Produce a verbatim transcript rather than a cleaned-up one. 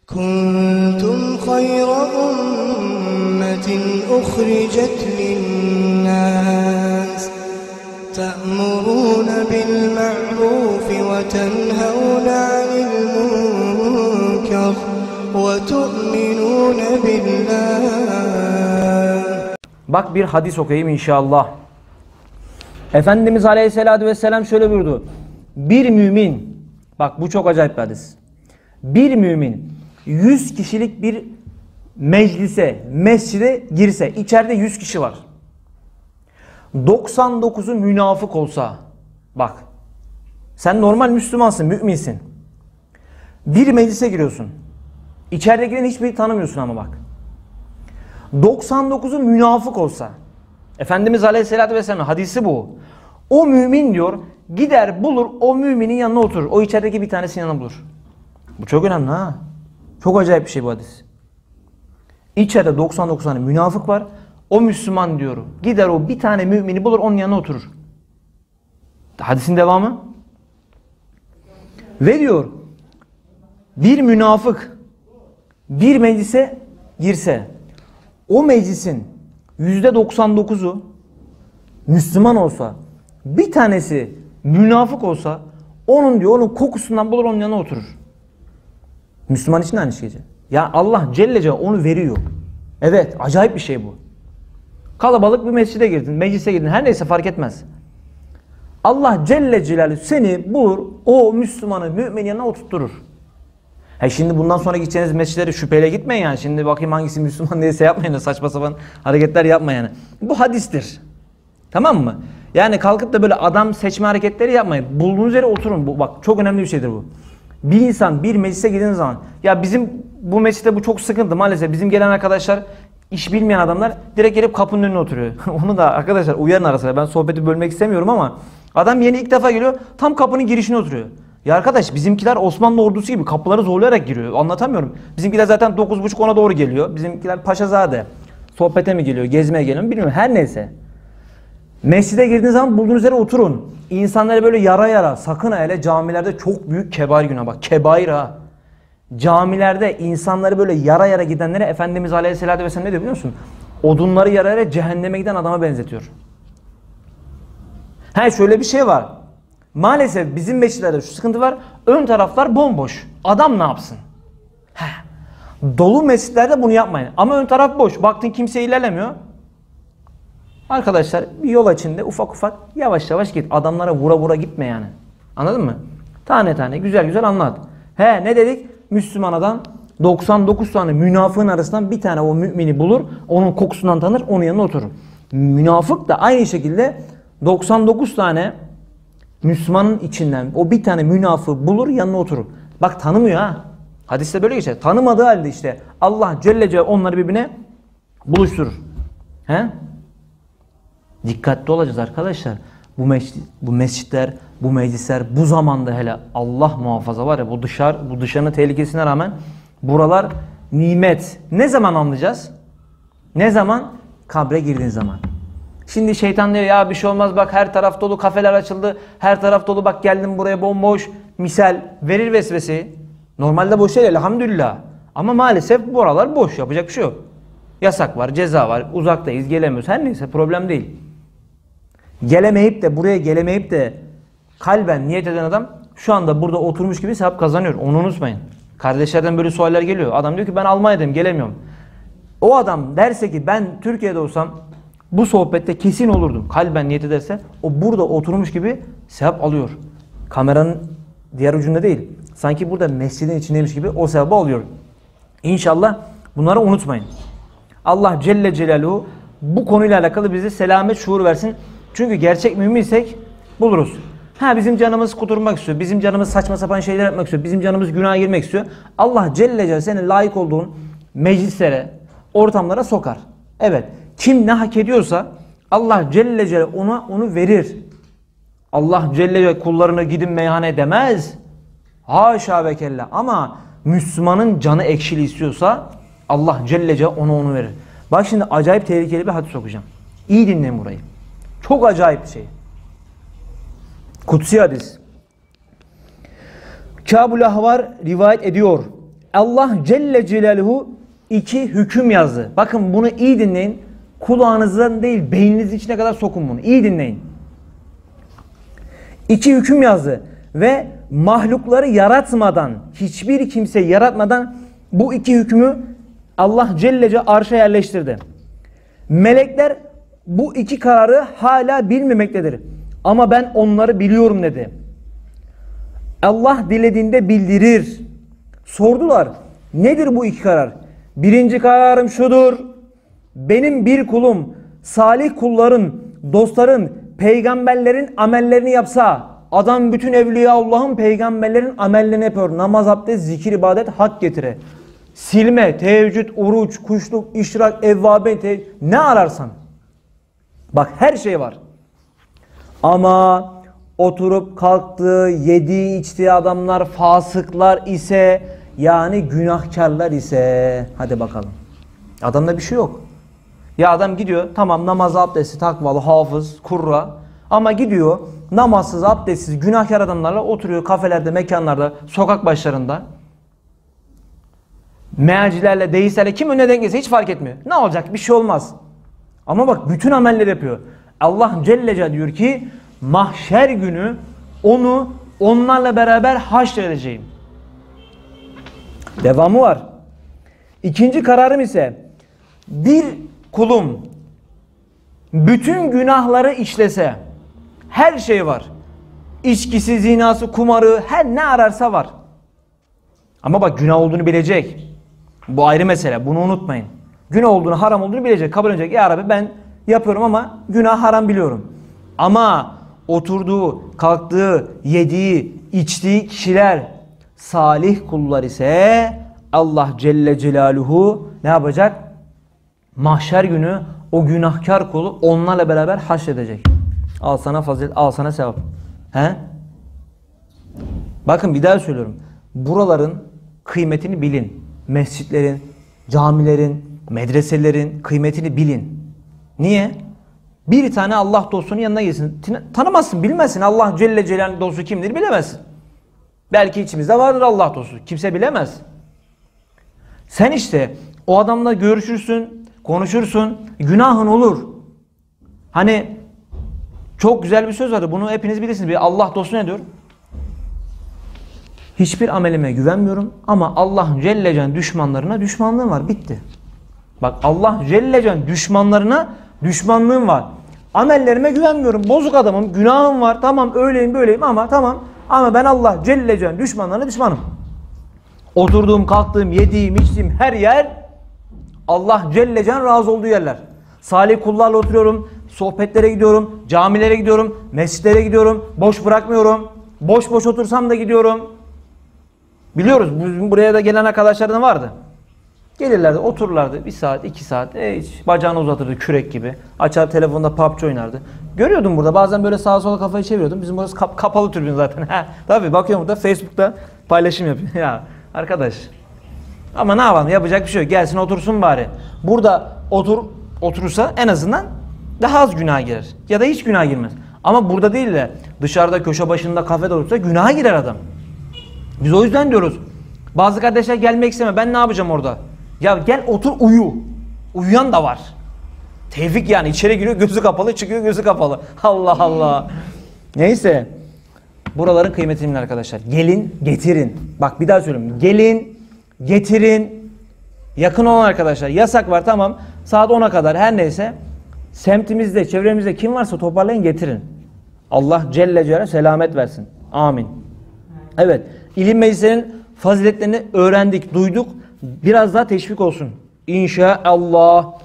كنتم خير أمة أخرجت للناس تأمرون بالمعروف وتنهون عن المنكر وتؤمنون بالله. Bak bir hadis okuyayım inşallah. Efendimiz Aleyhisselatü Vesselam şöyle buyurdu. Bir mümin, bak bu çok acayip bir hadis. Bir mümin yüz kişilik bir meclise, mescide girse, içeride yüz kişi var. doksan dokuzu münafık olsa, bak sen normal Müslümansın, müminsin. Bir meclise giriyorsun. İçeridekilerin hiçbirini tanımıyorsun ama bak. doksan dokuzu münafık olsa, Efendimiz Aleyhisselatü Vesselam hadisi bu. O mümin diyor, gider bulur o müminin yanına oturur. O içerideki bir tanesinin yanına bulur. Bu çok önemli ha. Çok acayip bir şey bu hadis. İçeride doksan dokuz tane münafık var. O Müslüman diyor, gider o bir tane mümini bulur, onun yanına oturur. Hadisin devamı. Ve diyor, bir münafık bir meclise girse, o meclisin yüzde doksan dokuzu Müslüman olsa, bir tanesi münafık olsa, onun diyor, onun kokusundan bulur, onun yanına oturur. Müslüman için de aynı şey. Ya Allah Celle Celle onu veriyor. Evet, acayip bir şey bu. Kalabalık bir mescide girdin, meclise girdin, her neyse fark etmez. Allah Celle Celaluhu seni bulur, o Müslümanı, müminin yanına oturtturur. He şimdi bundan sonra gideceğiniz mescidlere şüpheyle gitmeyin yani. Şimdi bakayım hangisi Müslüman değilse yapmayın, saçma sapan hareketler yapmayın yani. Bu hadistir. Tamam mı? Yani kalkıp da böyle adam seçme hareketleri yapmayın. Bulduğunuz yere oturun. Bu, bak çok önemli bir şeydir bu. Bir insan bir meclise girdiğiniz zaman, ya bizim bu mescitte bu çok sıkıntı maalesef. Bizim gelen arkadaşlar, iş bilmeyen adamlar direkt gelip kapının önüne oturuyor. Onu da arkadaşlar uyarın arasında. Ben sohbeti bölmek istemiyorum ama adam yeni ilk defa geliyor, tam kapının girişine oturuyor. Ya arkadaş, bizimkiler Osmanlı ordusu gibi kapıları zorlayarak giriyor. Anlatamıyorum. Bizimkiler zaten dokuz buçuk ona doğru geliyor. Bizimkiler Paşazade. Sohbete mi geliyor, gezmeye geliyor mu bilmiyorum. Her neyse. Mescide girdiğiniz zaman bulduğunuz yere oturun. İnsanları böyle yara yara, sakın hele camilerde çok büyük kebair günah, bak kebair ha. Camilerde insanları böyle yara yara gidenlere Efendimiz Aleyhisselatü Vesselam ne diyor biliyor musun? Odunları yara yara cehenneme giden adama benzetiyor. He şöyle bir şey var. Maalesef bizim mescitlerde şu sıkıntı var. Ön taraflar bomboş. Adam ne yapsın? He. Dolu mescitlerde bunu yapmayın. Ama ön taraf boş. Baktın kimse ilerlemiyor. Arkadaşlar bir yol içinde ufak ufak yavaş yavaş git. Adamlara vura vura gitme yani. Anladın mı? Tane tane güzel güzel anlat. He ne dedik? Müslüman adam doksan dokuz tane münafığın arasından bir tane o mümini bulur. Onun kokusundan tanır. Onun yanına oturur. Münafık da aynı şekilde doksan dokuz tane Müslümanın içinden o bir tane münafığı bulur, yanına oturur. Bak tanımıyor ha. Hadiste böyle geçer. Tanımadığı halde işte Allah Celle Celle onları birbirine buluşturur. He? Dikkatli olacağız arkadaşlar. Bu mescid, bu mescitler, bu meclisler bu zamanda hele Allah muhafaza var ya, bu dışarı bu dışarının tehlikesine rağmen buralar nimet. Ne zaman anlayacağız? Ne zaman? Kabre girdiğin zaman. Şimdi şeytan diyor ya bir şey olmaz, bak her taraf dolu, kafeler açıldı, her taraf dolu, bak geldim buraya bomboş, misal verir vesveseyi. Normalde boş değil elhamdülillah. Ama maalesef bu aralar boş, yapacak bir şey yok. Yasak var, ceza var, uzaktayız, gelemiyoruz, her neyse problem değil. Gelemeyip de buraya gelemeyip de kalben niyet eden adam şu anda burada oturmuş gibi sevap kazanıyor. Onu unutmayın. Kardeşlerden böyle sualler geliyor. Adam diyor ki ben Almanya'dayım, gelemiyorum. O adam derse ki ben Türkiye'de olsam bu sohbette kesin olurdum. Kalben niyet ederse o burada oturmuş gibi sevap alıyor. Kameranın diğer ucunda değil. Sanki burada mescidin içindeymiş gibi o sevabı alıyor. İnşallah bunları unutmayın. Allah Celle Celaluhu bu konuyla alakalı bize selamet şuur versin. Çünkü gerçek müminsek buluruz. Ha bizim canımız kuturmak istiyor. Bizim canımız saçma sapan şeyler yapmak istiyor. Bizim canımız günaha girmek istiyor. Allah Celle Celaluhu seni layık olduğun meclislere, ortamlara sokar. Evet. Kim ne hak ediyorsa Allah Celle Celaluhu ona onu verir. Allah Celle Celaluhu kullarına gidin meyhane demez. Haşa ve kella. Ama Müslümanın canı ekşili istiyorsa Allah Celle Celaluhu ona onu verir. Bak şimdi acayip tehlikeli bir hadis okuyacağım. İyi dinleyin burayı. Çok acayip bir şey. Kutsi hadis. Kâb-ül Ahvar rivayet ediyor. Allah Celle Celaluhu iki hüküm yazdı. Bakın bunu iyi dinleyin. Kulağınızdan değil beyninizin içine kadar sokun bunu. İyi dinleyin. İki hüküm yazdı. Ve mahlukları yaratmadan, hiçbir kimse yaratmadan bu iki hükmü Allah Celle Celaluhu arşa yerleştirdi. Melekler bu iki kararı hala bilmemektedir. Ama ben onları biliyorum dedi. Allah dilediğinde bildirir. Sordular. Nedir bu iki karar? Birinci kararım şudur. Benim bir kulum salih kulların, dostların, peygamberlerin amellerini yapsa, adam bütün Evliyaullah'ın, peygamberlerin amellerini yapıyor. Namaz, abdest, zikir, ibadet, hak getire. Silme, teheccüd, oruç, kuşluk, işrak, evvabe, te ne ararsan. Bak her şey var. Ama oturup kalktığı, yediği, içtiği adamlar fasıklar ise, yani günahkarlar ise, hadi bakalım. Adamda bir şey yok. Ya adam gidiyor, tamam namaz, abdesti, takvalı, hafız, kurra. Ama gidiyor namazsız, abdestsiz, günahkar adamlarla oturuyor kafelerde, mekanlarda, sokak başlarında. Mealcilerle, deistlerle, kim önüne denk gelse hiç fark etmiyor. Ne olacak? Bir şey olmaz. Ama bak bütün amelleri yapıyor. Allah Celle Celaluhu diyor ki mahşer günü onu onlarla beraber haşredeceğim. Devamı var. İkinci kararım ise bir kulum bütün günahları işlese, her şey var. İçkisi, zinası, kumarı, her ne ararsa var. Ama bak günah olduğunu bilecek. Bu ayrı mesele. Bunu unutmayın. Günah olduğunu, haram olduğunu bilecek. Kabul edecek. Ya Rabbi ben yapıyorum ama günah, haram biliyorum. Ama oturduğu, kalktığı, yediği, içtiği kişiler salih kullar ise Allah Celle Celaluhu ne yapacak? Mahşer günü o günahkar kulu onlarla beraber haşredecek. Al sana fazilet, al sana sevap. He? Bakın bir daha söylüyorum. Buraların kıymetini bilin. Mescitlerin, camilerin, medreselerin kıymetini bilin. Niye? Bir tane Allah dostunun yanına gelsin. Tanımazsın, bilmezsin. Allah Celle Celaluhu dostu kimdir bilemezsin. Belki içimizde vardır Allah dostu. Kimse bilemez. Sen işte o adamla görüşürsün, konuşursun, günahın olur. Hani çok güzel bir söz vardı. Bunu hepiniz bilirsiniz. Bir Allah dostu ne diyor? Hiçbir amelime güvenmiyorum ama Allah Celle Celaluhu düşmanlarına düşmanlığım var. Bitti. Bak Allah Celle Celaluhu düşmanlarına düşmanlığım var. Amellerime güvenmiyorum. Bozuk adamım. Günahım var. Tamam öyleyim böyleyim ama tamam. Ama ben Allah Celle Celaluhu düşmanlarına düşmanım. Oturduğum, kalktığım, yediğim, içtiğim her yer Allah Celle Celaluhu razı olduğu yerler. Salih kullarla oturuyorum. Sohbetlere gidiyorum. Camilere gidiyorum. Mescitlere gidiyorum. Boş bırakmıyorum. Boş boş otursam da gidiyorum. Biliyoruz. Buraya da gelen arkadaşlardan vardı. Gelirlerdi, otururlardı. Bir saat, iki saat. E hiç bacağını uzatırdı kürek gibi. Açar telefonda P U B G oynardı. Görüyordum burada. Bazen böyle sağa sola kafayı çeviriyordum. Bizim burası kap kapalı tribün zaten. Tabii bakıyorum burada Facebook'ta paylaşım yapıyor. Ya arkadaş. Ama ne yapalım? Yapacak bir şey yok. Gelsin otursun bari. Burada otur oturursa en azından daha az günah girer. Ya da hiç günah girmez. Ama burada değil de dışarıda köşe başında kafede otursa günaha girer adam. Biz o yüzden diyoruz. Bazı kardeşler gelmek istemiyor. Ben ne yapacağım orada? Ya gel otur uyu. Uyuyan da var. Tevfik yani içeri giriyor gözü kapalı çıkıyor gözü kapalı. Allah Allah. Neyse. Buraların kıymetini bilin arkadaşlar. Gelin getirin. Bak bir daha söyleyeyim. Gelin getirin. Yakın olan arkadaşlar. Yasak var tamam. Saat ona kadar her neyse. Semtimizde çevremizde kim varsa toparlayın getirin. Allah Celle Celaluhu selamet versin. Amin. Evet. İlim meclislerinin faziletlerini öğrendik, duyduk. Biraz daha teşvik olsun. İnşallah.